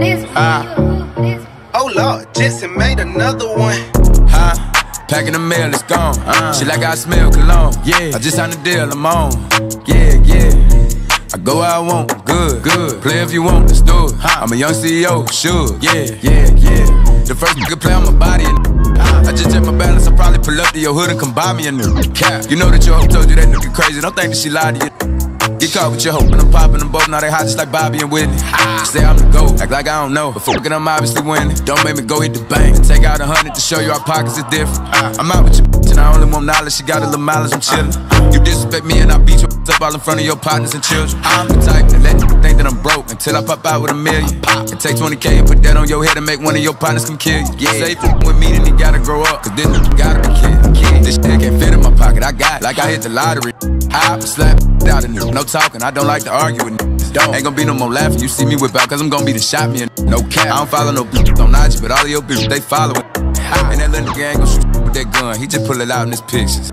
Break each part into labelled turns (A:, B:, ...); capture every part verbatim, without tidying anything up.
A: Uh, oh Lord, Jetson made another one.
B: Huh? Packing the mail, it's gone. Uh, Shit like I smell cologne. Yeah. I just signed a deal, I'm on. Yeah, yeah. I go where I want, good, good. Play if you want, let's do it. Huh. I'm a young C E O, sure. Yeah, yeah, yeah. The first nigga play on my body and I just check my balance, I probably pull up to your hood and come buy me a new cap. You know that your hoe told you that nigga crazy, don't think that she lied to you. Get caught with your hope and I'm popping them both, now they hot just like Bobby and Whitney. Say I'm the GOAT, act like I don't know, but fucking I'm obviously winning. Don't make me go hit the bank and take out a hundred to show you our pockets is different. I'm out with your bitch and I only want knowledge, she got a little mileage, I'm chillin'. You disrespect me and I beat you up all in front of your partners and children. I'm the type to let you think that I'm broke until I pop out with a million. And take twenty K and put that on your head and make one of your partners come kill you. Yeah. Say f***ing with me, then he gotta grow up, cause this nigga gotta be kid. This shit can't fit in my pocket, I got it, like I hit the lottery. I slap out of nigga, no talking, I don't like to argue with niggas. Don't. Ain't gonna be no more laughing, you see me whip out, cause I'm gonna be the shot me a no cap. I don't follow no bitches on I G, but all of your bitches, they following. And that little nigga ain't gon' shoot with that gun, he just pull it out in his pictures.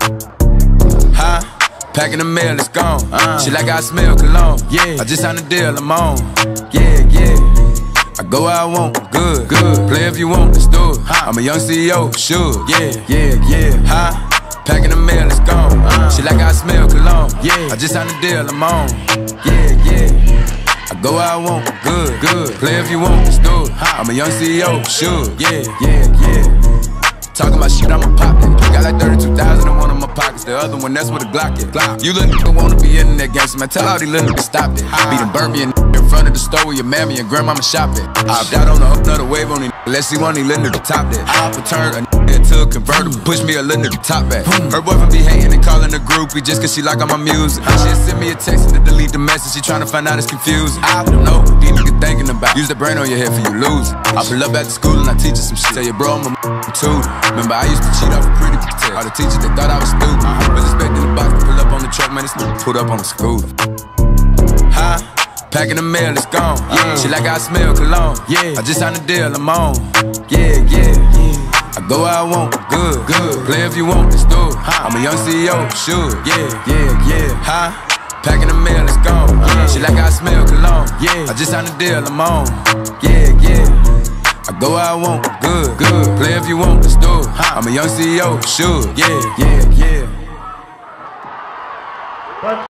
B: Huh? Packing the mail, it's gone. Uh, Shit like I smell cologne. Yeah. I just signed a deal, I'm on. Yeah, yeah. I go where I want, good, good. Play if you want, let's do it. Huh. I'm a young C E O, sure. Yeah, yeah, yeah. Huh? Packing the mail, it's gone. Uh, Shit like I smell cologne. Yeah. I just signed a deal, I'm on. Yeah, yeah. I go where I want, good, good. Play if you want, let's do it. Huh. I'm a young C E O, sure. Yeah, yeah, yeah. Talking about shit, I'ma pop that. Got like thirty-two thousand in one of my pockets. The other one, that's where the Glock is. Glock. You little nigga wanna be in that gangster, man. Tell all these little niggas stop that. Beat them Burby and in front of the store where your mammy and grandmama shop at. I opt out on the another wave on these. Let's see one of these little niggas top that. I return a nigga into a convertible. Push me a little nigga top back. Her boyfriend be hating and calling the groupie just cause she like all my music. She send me a text to delete the message. She tryna find out it's confusing. I don't know what these niggas thinking about. Use the brain on your head for you lose. I pull up at the school and I teach you some shit. Tell your bro I'm a tutor. Remember I used to cheat off a pretty test. All the teachers that thought I was stupid. Was expecting the box to pull up on the truck, man, it's put up on the scooter. Huh? Packing the mail, it's gone. Yeah. Shit like I smell cologne. Yeah. I just signed a deal, I'm on. Yeah, yeah, yeah. I go where I want, good, good. Play if you want, let's do it. Huh. I'm a young C E O, sure. Yeah, yeah, yeah. Huh? Packing the mail, it's gone. Yeah. Shit like I smell cologne. Yeah. I just signed a deal, I'm on. Yeah, yeah. I go where I want, good, good. Play if you want, let's do it. Huh. I'm a young C E O, sure. Yeah, yeah, yeah. What?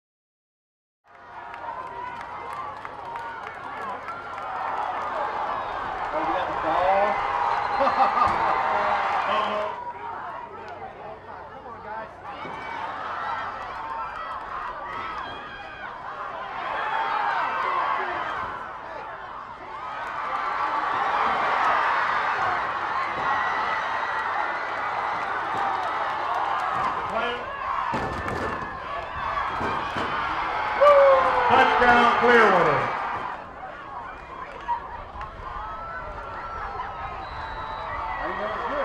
C: Touchdown, Clearwater. How you